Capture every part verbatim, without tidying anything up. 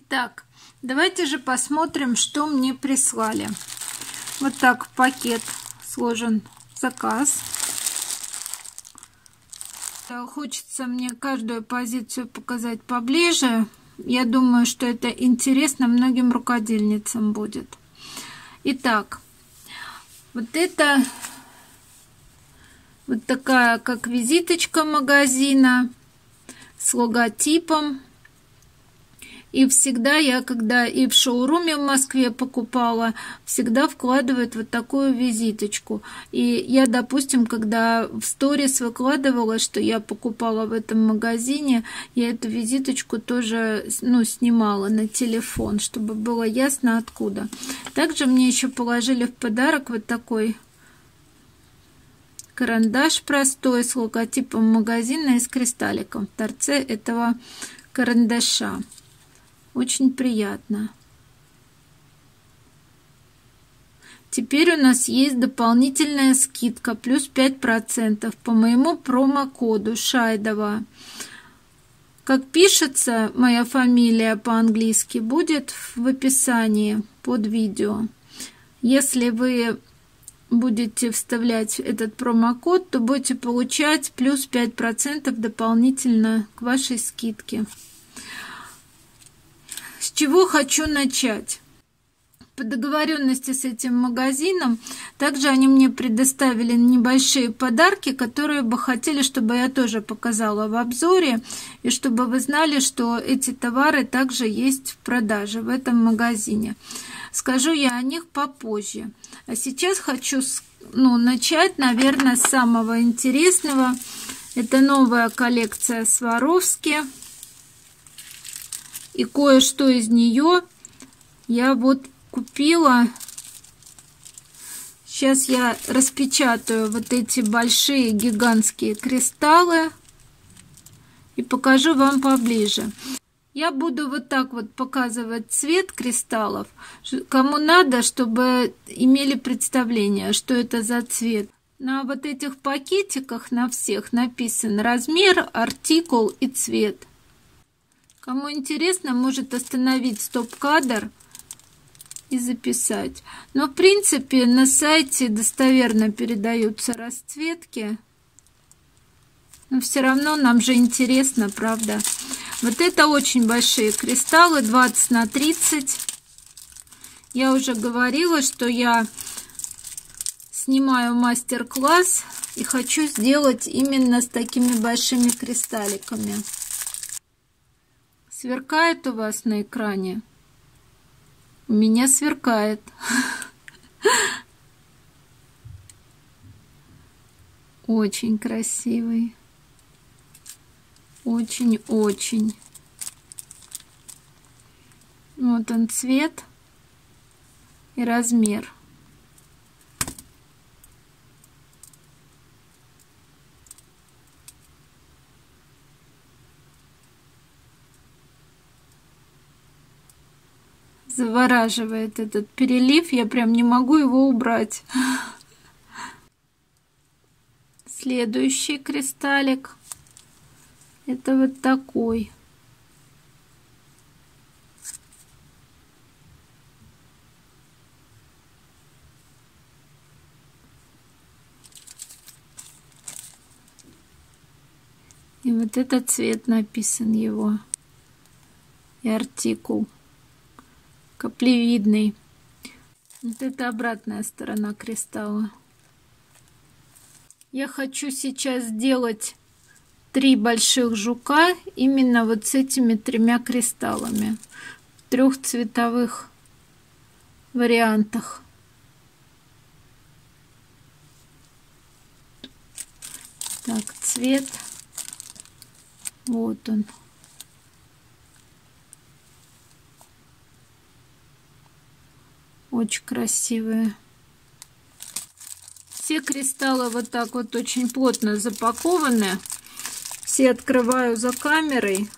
Итак, давайте же посмотрим, что мне прислали. Вот так в пакет сложен заказ. Хочется мне каждую позицию показать поближе. Я думаю, что это интересно многим рукодельницам будет. Итак, вот это вот такая как визиточка магазина с логотипом. И всегда я, когда и в шоуруме в Москве покупала, всегда вкладывают вот такую визиточку. И я, допустим, когда в сторис выкладывала, что я покупала в этом магазине, я эту визиточку тоже, ну, снимала на телефон, чтобы было ясно откуда. Также мне еще положили в подарок вот такой карандаш простой с логотипом магазина и с кристалликом в торце этого карандаша. Очень приятно. Теперь у нас есть дополнительная скидка плюс пять процентов по моему промокоду Шайдова. Как пишется моя фамилия по-английски, будет в описании под видео. Если вы будете вставлять этот промокод, то будете получать плюс пять процентов дополнительно к вашей скидке. С чего хочу начать? По договоренности с этим магазином, также они мне предоставили небольшие подарки, которые бы хотели, чтобы я тоже показала в обзоре, и чтобы вы знали, что эти товары также есть в продаже в этом магазине. Скажу я о них попозже. А сейчас хочу ну, начать, наверное, с самого интересного. Это новая коллекция Сваровски. И кое-что из нее я вот купила. Сейчас я распечатаю вот эти большие гигантские кристаллы и покажу вам поближе. Я буду вот так вот показывать цвет кристаллов. Кому надо, чтобы имели представление, что это за цвет. На вот этих пакетиках на всех написан размер, артикул и цвет. Кому интересно, может остановить стоп-кадр и записать. Но в принципе на сайте достоверно передаются расцветки. Но все равно нам же интересно, правда? Вот это очень большие кристаллы, двадцать на тридцать. Я уже говорила, что я снимаю мастер-класс и хочу сделать именно с такими большими кристалликами. Сверкает у вас на экране? У меня сверкает. Очень красивый. Очень-очень. Вот он цвет и размер. Завораживает этот перелив, я прям не могу его убрать. Следующий кристаллик. Это вот такой. И вот этот цвет написан его. И артикул. Каплевидный. Вот это обратная сторона кристалла. Я хочу сейчас сделать три больших жука именно вот с этими тремя кристаллами в трех цветовых вариантах. Так, цвет. Вот он. Очень красивые. Все кристаллы вот так вот очень плотно запакованы. Все открываю за камерой.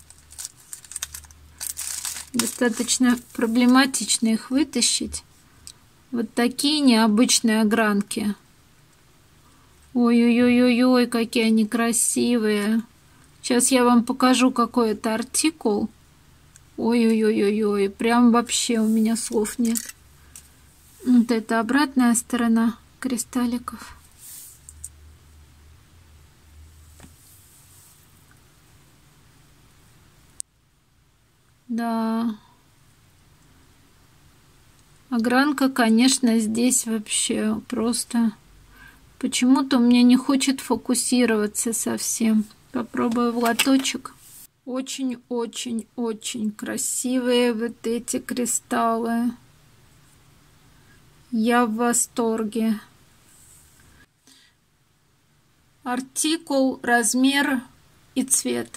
Достаточно проблематично их вытащить. Вот такие необычные огранки. Ой-ой-ой-ой, какие они красивые. Сейчас я вам покажу, какой это артикул. Ой-ой-ой-ой-ой, прям вообще у меня слов нет. Вот это обратная сторона кристалликов. Да. Огранка, конечно, здесь вообще просто... Почему-то у меня не хочет фокусироваться совсем. Попробую в лоточек. Очень-очень-очень красивые вот эти кристаллы. Я в восторге. Артикул, размер и цвет.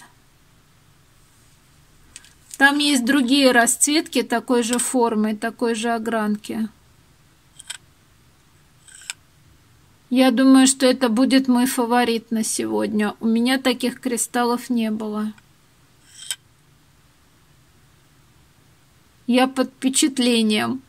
Там есть другие расцветки такой же формы, такой же огранки. Я думаю, что это будет мой фаворит на сегодня. У меня таких кристаллов не было. Я под впечатлением.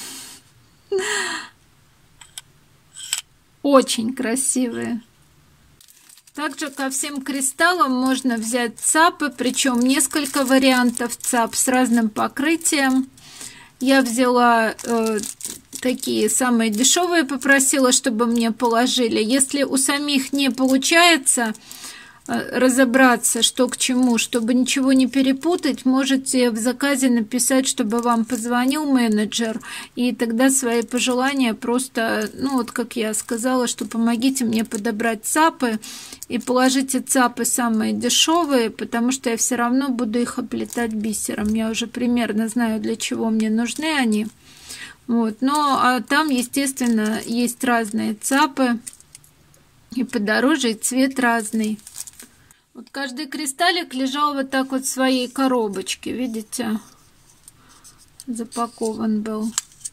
Очень красивые. Также ко всем кристаллам можно взять цапы, причем несколько вариантов цап с разным покрытием. Я взяла э, такие самые дешевые, попросила, чтобы мне положили. Если у самих не получается э, разобраться, что к чему, чтобы ничего не перепутать, можете в заказе написать, чтобы вам позвонил менеджер, и тогда свои пожелания просто, ну вот как я сказала, что помогите мне подобрать цапы, и положите цапы самые дешевые, потому что я все равно буду их оплетать бисером. Я уже примерно знаю, для чего мне нужны они. Вот. Но а там, естественно, есть разные цапы. И подороже, и цвет разный. Вот каждый кристаллик лежал вот так вот в своей коробочке. Видите? Запакован был.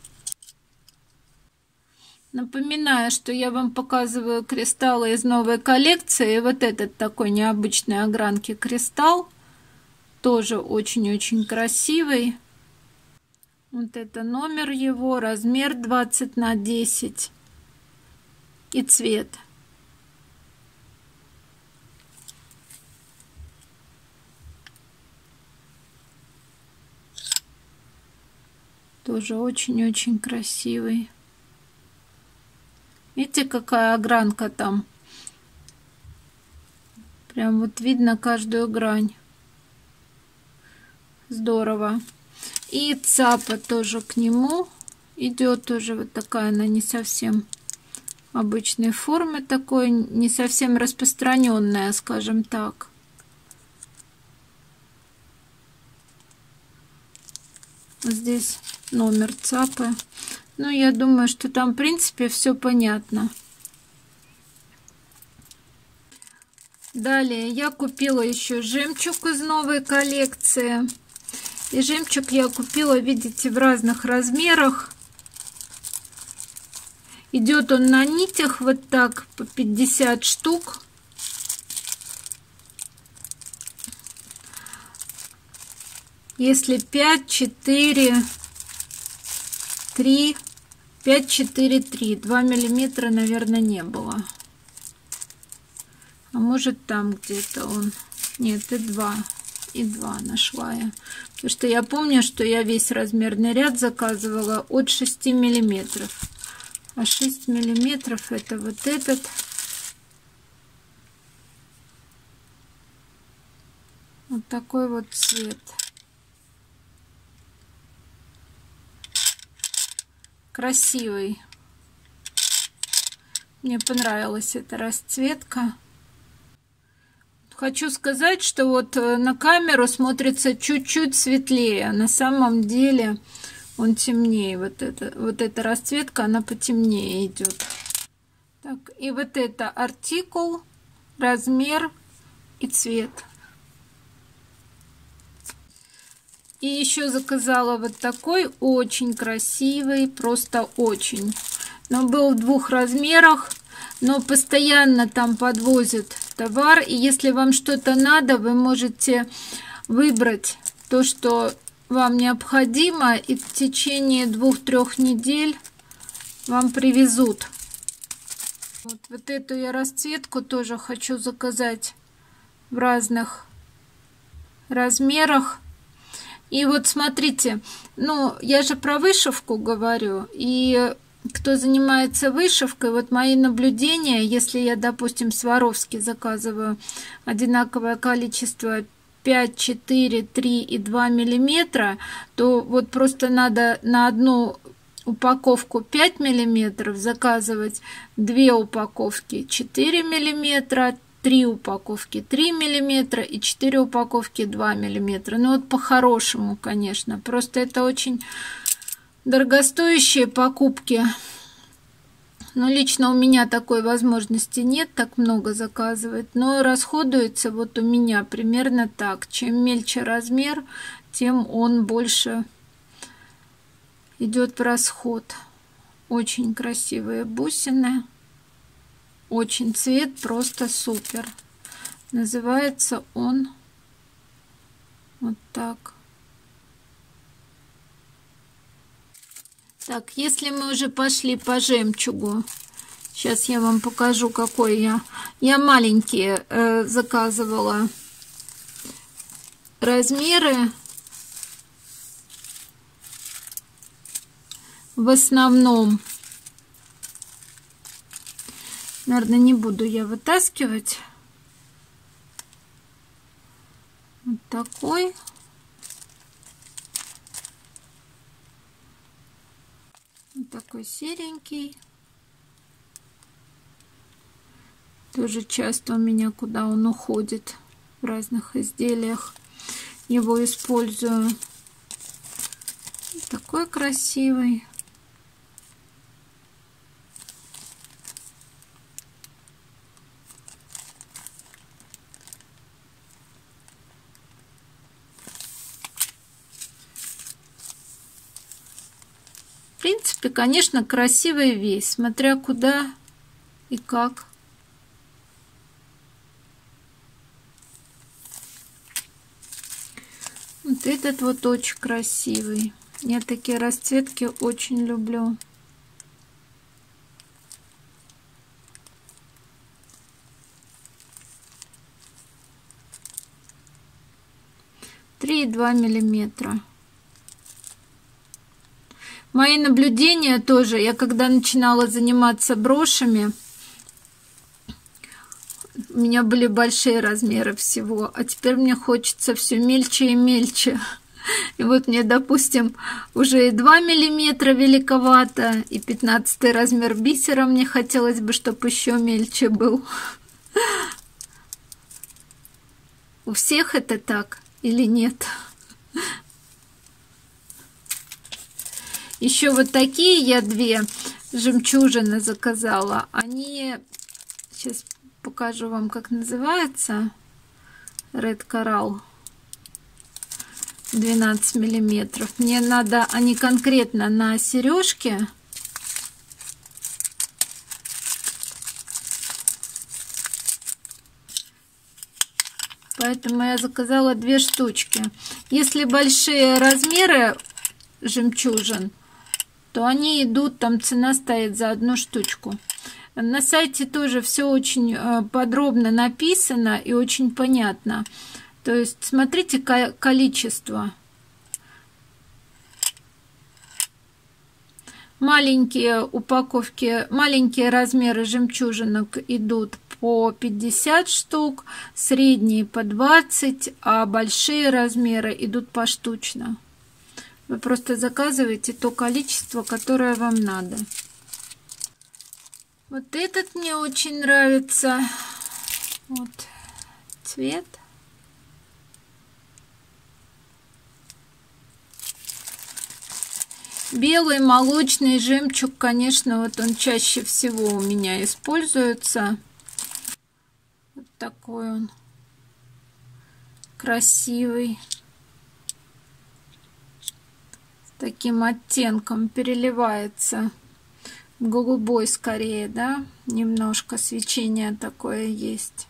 Напоминаю, что я вам показываю кристаллы из новой коллекции. И вот этот такой необычный огранки кристалл. Тоже очень-очень красивый. Вот это номер его. Размер двадцать на десять. И цвет. Тоже очень-очень красивый. Видите, какая огранка там? Прям вот видно каждую грань. Здорово. И цапа тоже к нему идет. Тоже вот такая она не совсем обычной формы. Такой не совсем распространенная, скажем так. Здесь номер цапы. Ну, я думаю, что там, в принципе, все понятно. Далее я купила еще жемчуг из новой коллекции. И жемчуг я купила, видите, в разных размерах. Идет он на нитях вот так, по пятьдесят штук. Если пять, четыре, три, пять, четыре, три, два миллиметра, наверное, не было. А может там где-то он. Нет, и два. И два нашла я. Потому что я помню, что я весь размерный ряд заказывала от шести миллиметров. А шесть миллиметров это вот этот. Вот такой вот цвет. Красивый. Мне понравилась эта расцветка. Хочу сказать, что вот на камеру смотрится чуть-чуть светлее. На самом деле он темнее. Вот, это, вот эта расцветка, она потемнее идет. Так, и вот это артикул, размер и цвет. И еще заказала вот такой очень красивый, просто очень. Но был в двух размерах, но постоянно там подвозят товар. И если вам что-то надо, вы можете выбрать то, что вам необходимо, и в течение двух-трех недель вам привезут. Вот, вот эту я расцветку тоже хочу заказать в разных размерах. И вот смотрите, ну, я же про вышивку говорю, и кто занимается вышивкой, вот мои наблюдения, если я, допустим, Сваровски заказываю одинаковое количество пять, четыре, три и два миллиметра, то вот просто надо на одну упаковку пять миллиметров заказывать две упаковки четыре миллиметра, три упаковки три миллиметра и четыре упаковки два миллиметра. Ну вот по-хорошему, конечно. Просто это очень дорогостоящие покупки. Но лично у меня такой возможности нет так много заказывать. Но расходуется вот у меня примерно так. Чем мельче размер, тем он больше идет в расход. Очень красивые бусины. Очень цвет просто супер. Называется он вот так. Так, если мы уже пошли по жемчугу, сейчас я вам покажу, какой я. Я маленькие э, заказывала размеры. В основном, наверное, не буду я вытаскивать. Вот такой. Вот такой серенький. Тоже часто у меня, куда он уходит, в разных изделиях его использую. Такой красивый. В принципе, конечно, красивая вещь, смотря куда и как. Вот этот вот очень красивый. Я такие расцветки очень люблю. три и два миллиметра. Мои наблюдения тоже, я когда начинала заниматься брошами, у меня были большие размеры всего, а теперь мне хочется все мельче и мельче. И вот мне, допустим, уже и два миллиметра великовато, и пятнадцатый размер бисера мне хотелось бы, чтобы еще мельче был. У всех это так или нет? Еще вот такие я две жемчужины заказала. Они, сейчас покажу вам, как называется. Red Coral. двенадцать миллиметров. Мне надо, они конкретно на сережке. Поэтому я заказала две штучки. Если большие размеры жемчужин, то они идут, там цена стоит за одну штучку. На сайте тоже все очень подробно написано и очень понятно. То есть смотрите количество. Маленькие упаковки, маленькие размеры жемчужинок идут по пятьдесят штук, средние по двадцать, а большие размеры идут поштучно. Вы просто заказываете то количество, которое вам надо. Вот этот мне очень нравится. Вот цвет. Белый молочный жемчуг, конечно, вот он чаще всего у меня используется. Вот такой он красивый. Таким оттенком переливается, голубой скорее, да, немножко свечение такое есть.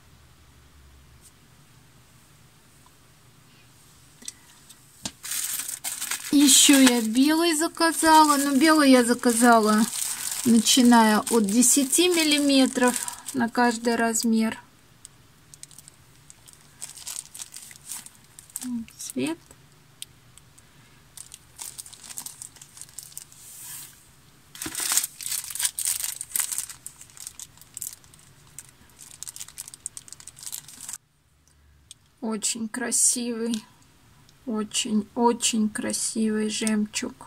Еще я белый заказала, но белый я заказала начиная от десяти миллиметров на каждый размер. Цвет. Очень красивый, очень-очень красивый жемчуг.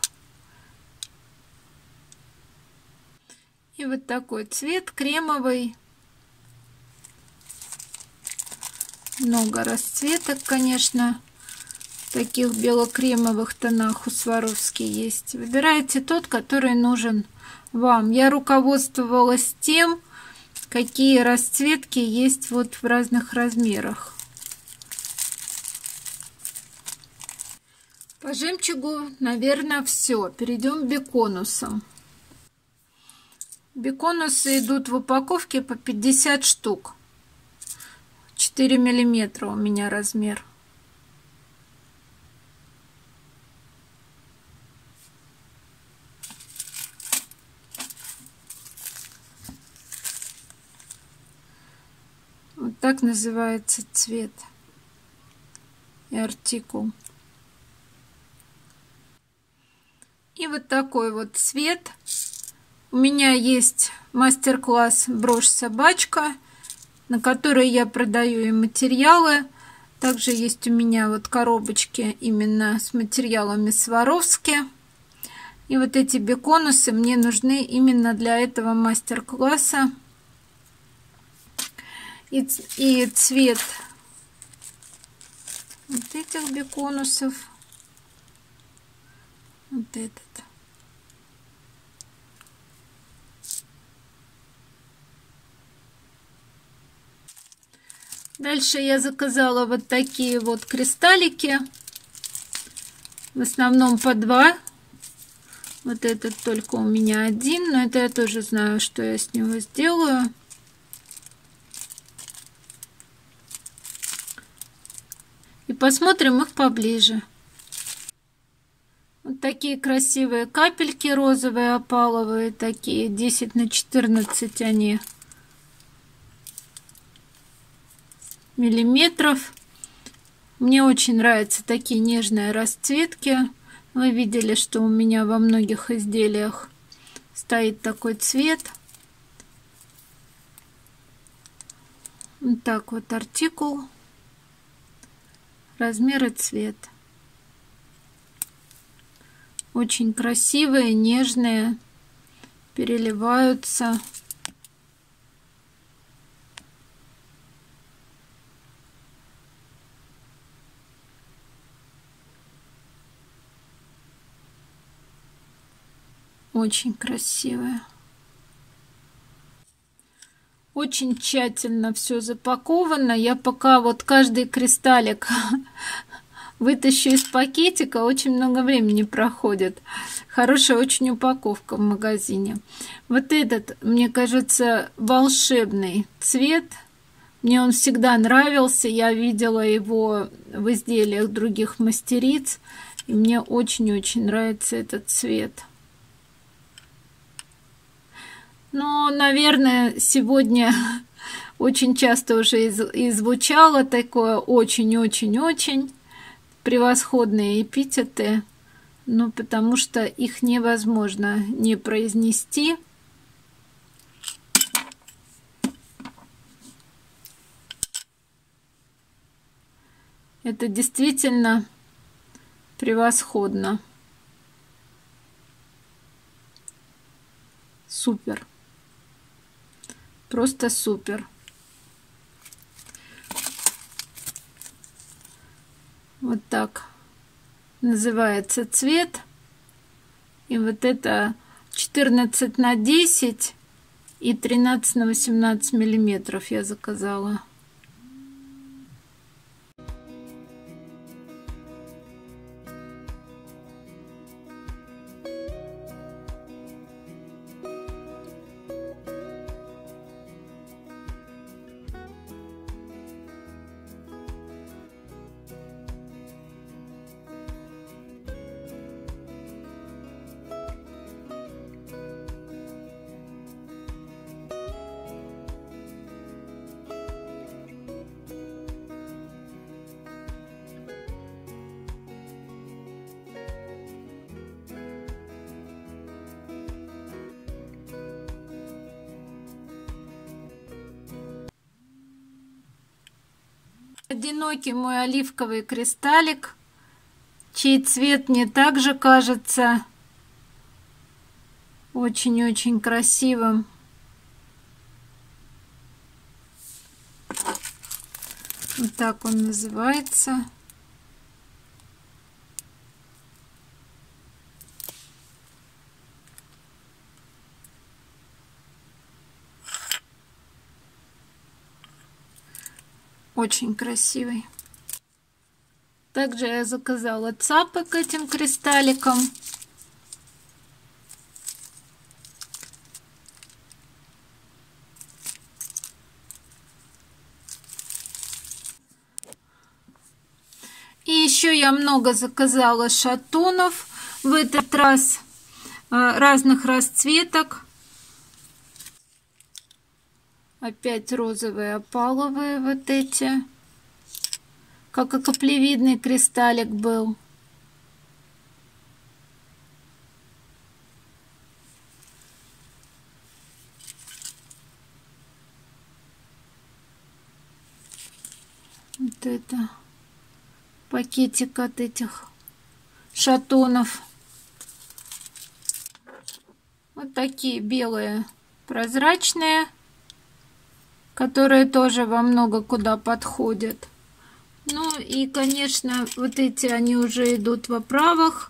И вот такой цвет кремовый. Много расцветок, конечно, в таких бело-кремовых тонах у Сваровски есть. Выбирайте тот, который нужен вам. Я руководствовалась тем, какие расцветки есть вот в разных размерах. По жемчугу, наверное, все. Перейдем к биконусам. Биконусы идут в упаковке по пятьдесят штук. четыре миллиметра у меня размер. Вот так называется цвет и артикул. И вот такой вот цвет. У меня есть мастер-класс «Брошь собачка», на которой я продаю и материалы. Также есть у меня вот коробочки именно с материалами Сваровски. И вот эти биконусы мне нужны именно для этого мастер-класса. И, и цвет вот этих биконусов. Вот этот. Дальше я заказала вот такие вот кристаллики. В основном по два. Вот этот только у меня один, но это я тоже знаю, что я с него сделаю. И посмотрим их поближе. Вот такие красивые капельки розовые, опаловые, такие десять на четырнадцать они миллиметров. Мне очень нравятся такие нежные расцветки. Вы видели, что у меня во многих изделиях стоит такой цвет. Вот так вот артикул, размер и цвет. Очень красивые, нежные, переливаются. Очень красивые. Очень тщательно все запаковано. Я пока вот каждый кристаллик вытащу из пакетика, очень много времени проходит. Хорошая очень упаковка в магазине. Вот этот, мне кажется, волшебный цвет. Мне он всегда нравился. Я видела его в изделиях других мастериц. И мне очень-очень нравится этот цвет. Но, наверное, сегодня очень часто уже и звучало такое очень-очень-очень превосходные эпитеты, ну, потому что их невозможно не произнести. Это действительно превосходно. Супер. Просто супер. Вот так называется цвет. И вот это четырнадцать на десять и тринадцать на восемнадцать миллиметров я заказала. Одинокий мой оливковый кристаллик, чей цвет мне также кажется очень-очень красивым. Вот так он называется. Очень красивый. Также я заказала цапы к этим кристалликам. И еще я много заказала шатунов. В этот раз разных расцветок. Опять розовые опаловые вот эти. Как и каплевидный кристаллик был. Вот это пакетик от этих шатунов. Вот такие белые прозрачные, которые тоже во много куда подходят. Ну и, конечно, вот эти, они уже идут в оправах.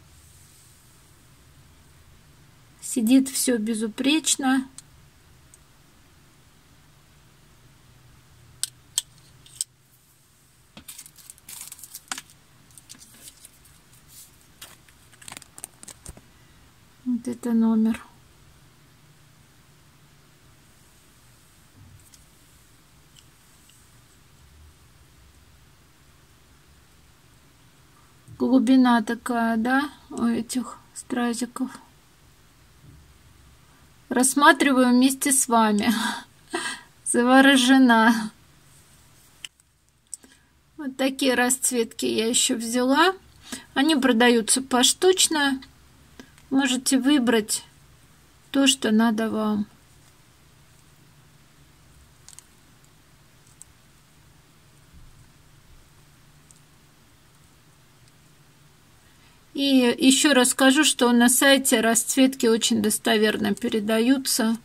Сидит все безупречно. Вот это номер. Глубина такая, да, у этих стразиков. Рассматриваю вместе с вами. Заворожена. Вот такие расцветки я еще взяла. Они продаются поштучно. Можете выбрать то, что надо вам. И еще раз скажу, что на сайте расцветки очень достоверно передаются.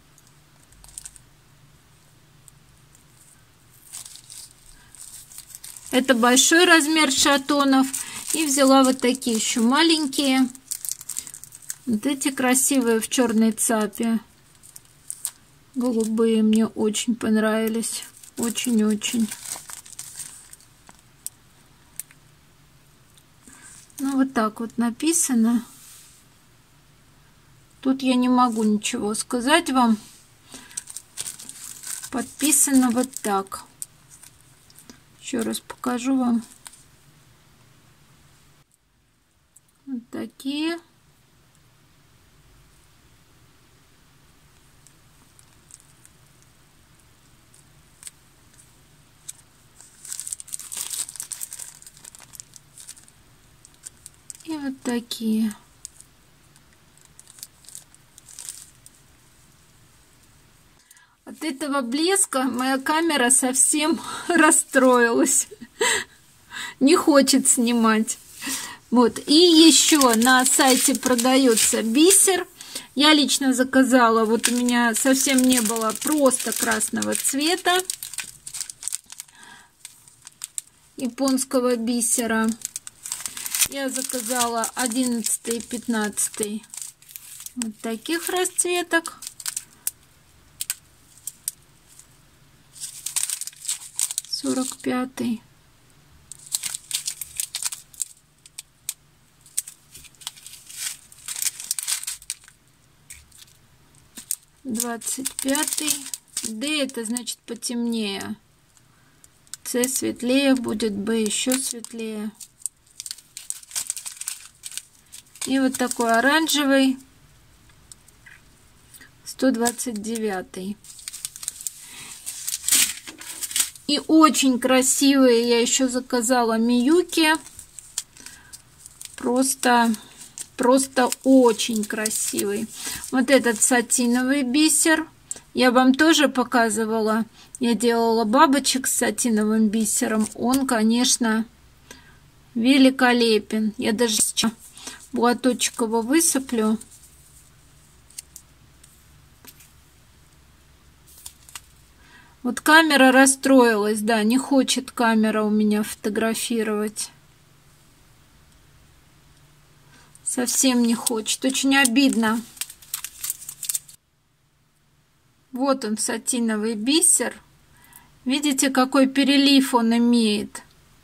Это большой размер шатонов. И взяла вот такие еще маленькие. Вот эти красивые в черной цапе. Голубые мне очень понравились. Очень-очень. Ну, вот так вот написано. Тут я не могу ничего сказать вам. Подписано вот так. Еще раз покажу вам. Вот такие. И вот такие. От этого блеска моя камера совсем расстроилась. Не хочет снимать. Вот. И еще на сайте продается бисер. Я лично заказала. Вот у меня совсем не было просто красного цвета. Японского бисера. Я заказала одиннадцатый и пятнадцатый вот таких расцветок. сорок пятый. двадцать пятый. D это значит потемнее. C светлее будет, B еще светлее. И вот такой оранжевый, сто двадцать девятый. И очень красивые я еще заказала Миюки. Просто, просто очень красивый. Вот этот сатиновый бисер. Я вам тоже показывала. Я делала бабочек с сатиновым бисером. Он, конечно, великолепен. Я даже сейчас платочек его высыплю. Вот камера расстроилась, да, не хочет камера у меня фотографировать. Совсем не хочет. Очень обидно. Вот он, сатиновый бисер. Видите, какой перелив он имеет.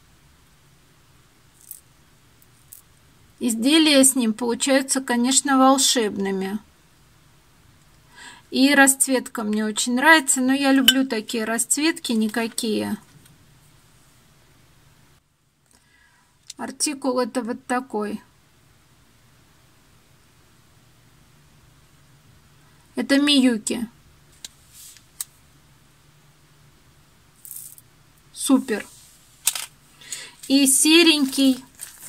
Изделия с ним получаются, конечно, волшебными. И расцветка мне очень нравится, но я люблю такие расцветки, никакие. Артикул это вот такой. Это Миюки. Супер. И серенький,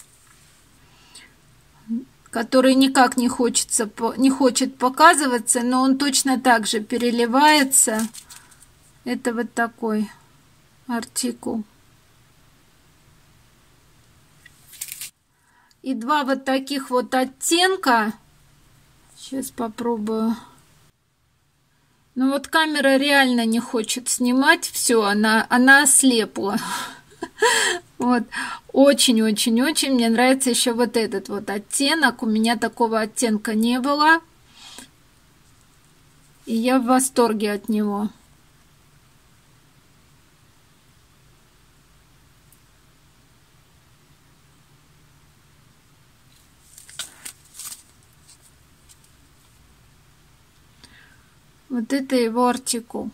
который никак не хочется, не хочет показываться, но он точно так же переливается. Это вот такой артикул. И два вот таких вот оттенка. Сейчас попробую. Ну вот камера реально не хочет снимать. Все, она, она ослепла. Вот. Очень-очень-очень мне нравится еще вот этот вот оттенок. У меня такого оттенка не было. И я в восторге от него. Вот это его артикул.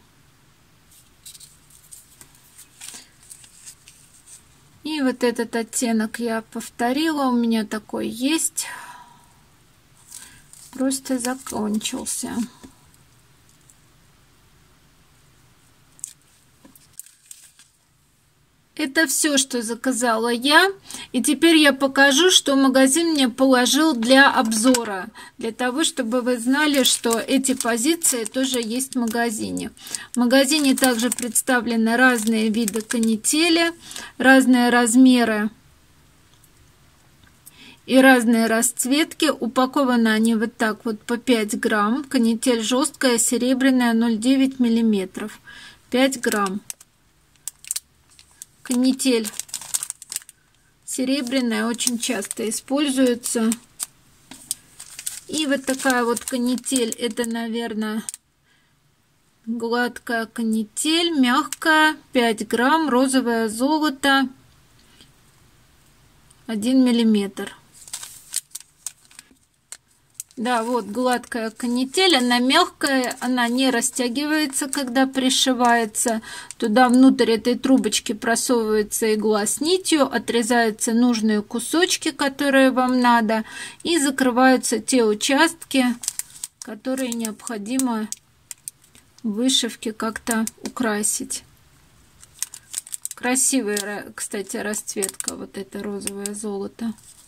И вот этот оттенок я повторила. У меня такой есть. Просто закончился. Это все, что заказала я. И теперь я покажу, что магазин мне положил для обзора. Для того, чтобы вы знали, что эти позиции тоже есть в магазине. В магазине также представлены разные виды канители, разные размеры и разные расцветки. Упакованы они вот так вот по пять грамм. Канитель жесткая, серебряная, ноль целых девять десятых миллиметров. пять грамм. Канитель серебряная очень часто используется. И вот такая вот канитель. Это, наверное, гладкая канитель, мягкая, пять грамм, розовое золото, один миллиметр. Да, вот гладкая канитель, она мягкая, она не растягивается, когда пришивается. Туда внутрь этой трубочки просовывается игла с нитью, отрезаются нужные кусочки, которые вам надо, и закрываются те участки, которые необходимо в вышивке как-то украсить. Красивая, кстати, расцветка, вот это розовое золото.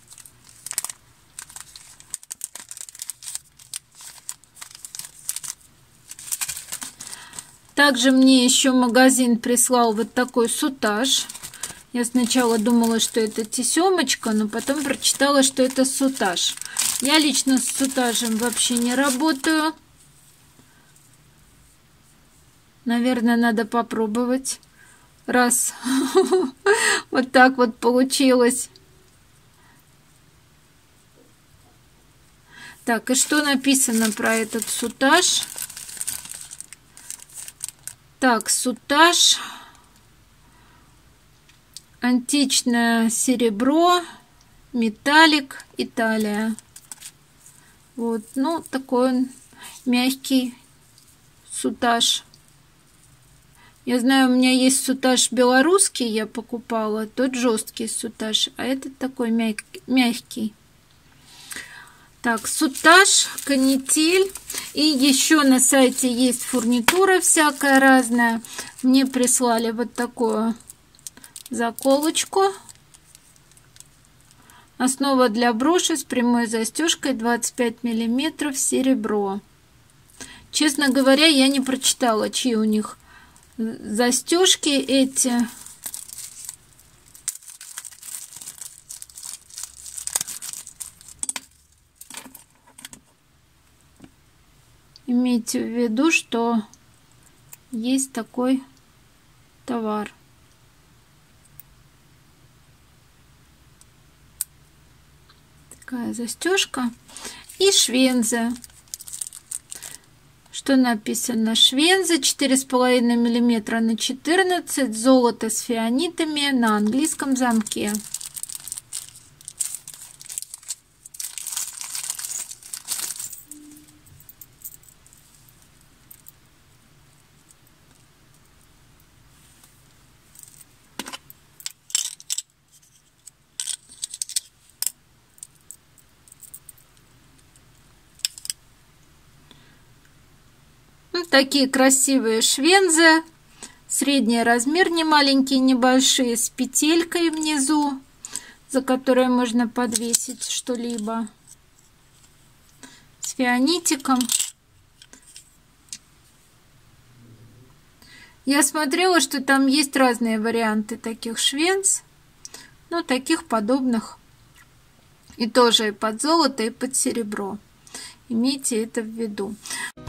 Также мне еще магазин прислал вот такой сутаж. Я сначала думала, что это тесемочка, но потом прочитала, что это сутаж. Я лично с сутажем вообще не работаю. Наверное, надо попробовать. Раз вот так вот получилось. Так, и что написано про этот сутаж? Так, сутаж, античное серебро, металлик, Италия. Вот, ну, такой он мягкий сутаж. Я знаю, у меня есть сутаж белорусский, я покупала, тот жесткий сутаж, а этот такой мягкий. Так, сутаж, канитель. И еще на сайте есть фурнитура всякая разная. Мне прислали вот такую заколочку. Основа для броши с прямой застежкой двадцать пять миллиметров, серебро. Честно говоря, я не прочитала, чьи у них застежки эти. Имейте в виду, что есть такой товар. Такая застежка. И швензы. Что написано? Швензы четыре с половиной миллиметра на четырнадцать, золото с фианитами на английском замке. Такие красивые швензы, средний размер, не маленькие, небольшие, с петелькой внизу, за которой можно подвесить что-либо, с фианитиком. Я смотрела, что там есть разные варианты таких швенз, ну, таких подобных, и тоже и под золото, и под серебро. Имейте это в виду.